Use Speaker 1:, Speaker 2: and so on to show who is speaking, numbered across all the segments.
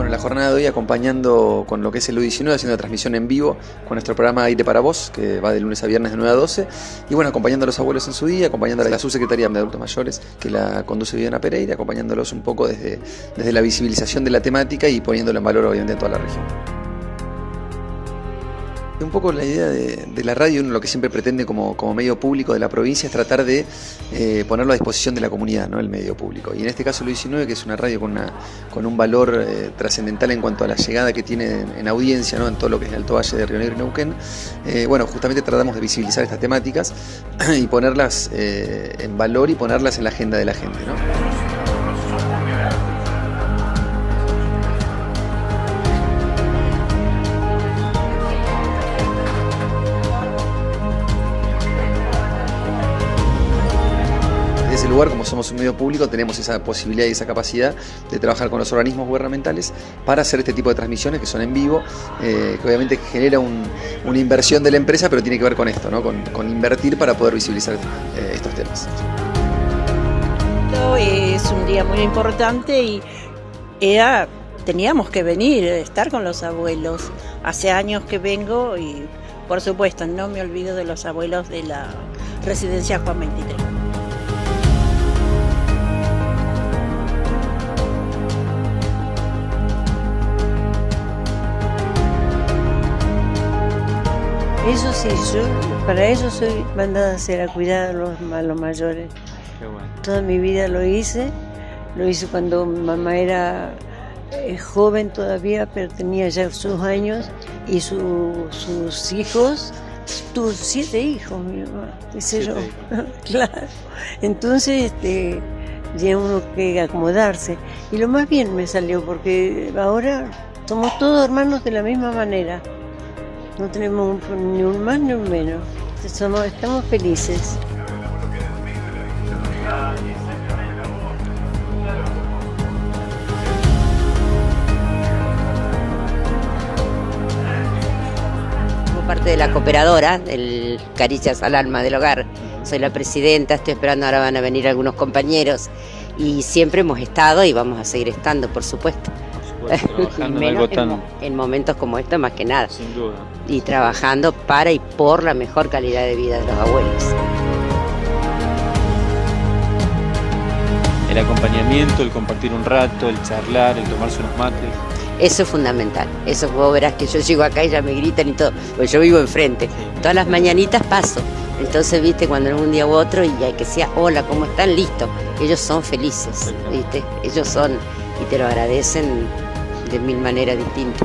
Speaker 1: Bueno, la jornada de hoy acompañando con lo que es el U19, haciendo la transmisión en vivo con nuestro programa Aire para Vos, que va de lunes a viernes de 9 a 12. Y bueno, acompañando a los abuelos en su día, acompañando a la subsecretaría de Adultos Mayores, que la conduce Viviana Pereira, acompañándolos un poco desde la visibilización de la temática y poniéndola en valor obviamente en toda la región. Un poco la idea de la radio, lo que siempre pretende como medio público de la provincia es tratar de ponerlo a disposición de la comunidad, ¿no? El medio público. Y en este caso el U19, que es una radio con un valor trascendental en cuanto a la llegada que tiene en audiencia, ¿no? En todo lo que es el Alto Valle de Río Negro y Neuquén. Bueno, justamente tratamos de visibilizar estas temáticas y ponerlas en valor y ponerlas en la agenda de la gente, ¿no? Desde ese lugar, como somos un medio público, tenemos esa posibilidad y esa capacidad de trabajar con los organismos gubernamentales para hacer este tipo de transmisiones que son en vivo, que obviamente genera una inversión de la empresa, pero tiene que ver con esto, ¿no? Con invertir para poder visibilizar estos temas.
Speaker 2: Es un día muy importante y teníamos que venir, estar con los abuelos. Hace años que vengo y por supuesto no me olvido de los abuelos de la residencia Juan 23.
Speaker 3: Eso sí, para eso soy mandada a hacer, a cuidar a los mayores.
Speaker 4: Qué bueno.
Speaker 3: Toda mi vida lo hice cuando mamá era joven todavía, pero tenía ya sus años y sus hijos. Tuvo 7 hijos, mi mamá, dice yo. Claro. Entonces, ya uno que acomodarse. Y lo más bien me salió, porque ahora somos todos hermanos de la misma manera. No tenemos ni un más ni un menos. Estamos felices.
Speaker 5: Como parte de la cooperadora, del Caricias al Alma del Hogar. Soy la presidenta, estoy esperando, ahora van a venir algunos compañeros. Y siempre hemos estado y vamos a seguir estando, por supuesto.
Speaker 4: Trabajando en algo tan...
Speaker 5: en momentos como este, más que nada.
Speaker 4: Sin duda.
Speaker 5: Y trabajando para y por la mejor calidad de vida de los abuelos.
Speaker 4: El acompañamiento, el compartir un rato, el charlar, el tomarse unos mates.
Speaker 5: Eso es fundamental. Eso vos verás que yo llego acá y ya me gritan y todo, porque yo vivo enfrente. Todas las mañanitas paso. Entonces, viste, cuando es un día u otro y hay que decir, hola, ¿cómo están? Listo. Ellos son felices, viste. Ellos son, y te lo agradecen de 1000 maneras distintas.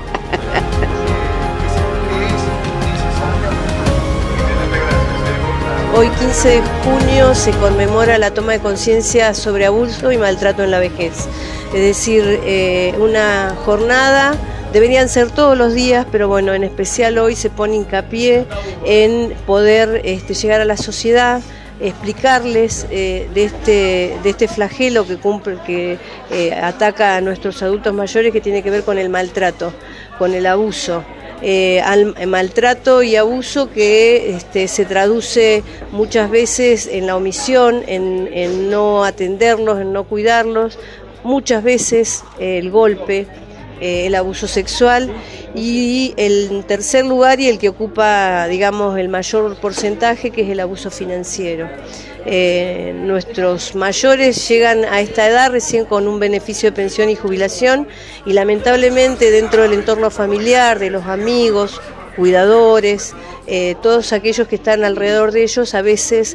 Speaker 3: Hoy 15 de junio se conmemora la toma de conciencia sobre abuso y maltrato en la vejez. Es decir, una jornada, deberían ser todos los días, pero bueno, en especial hoy se pone hincapié en poder llegar a la sociedad, explicarles de este flagelo que ataca a nuestros adultos mayores, que tiene que ver con el maltrato, con el abuso. Maltrato y abuso que se traduce muchas veces en la omisión, en no atenderlos, en no cuidarlos, muchas veces el golpe, el abuso sexual, y el tercer lugar y el que ocupa, digamos, el mayor porcentaje, que es el abuso financiero. Nuestros mayores llegan a esta edad recién con un beneficio de pensión y jubilación, y lamentablemente dentro del entorno familiar, de los amigos, cuidadores, todos aquellos que están alrededor de ellos a veces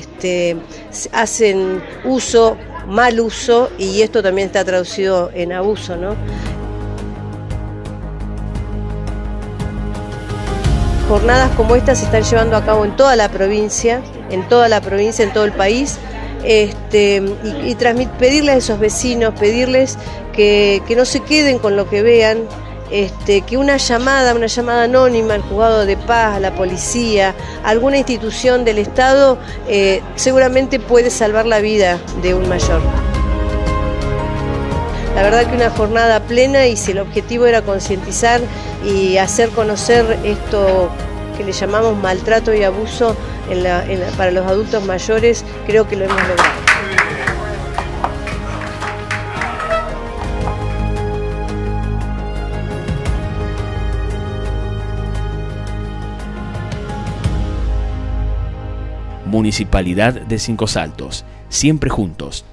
Speaker 3: hacen mal uso, y esto también está traducido en abuso, ¿no? Jornadas como estas se están llevando a cabo en toda la provincia, en todo el país, y pedirles a esos vecinos, pedirles que no se queden con lo que vean, que una llamada anónima al juzgado de paz, a la policía, a alguna institución del Estado, seguramente puede salvar la vida de un mayor. La verdad que una jornada plena, y si el objetivo era concientizar y hacer conocer esto que le llamamos maltrato y abuso para los adultos mayores, creo que lo hemos logrado.
Speaker 6: Municipalidad de Cinco Saltos, siempre juntos.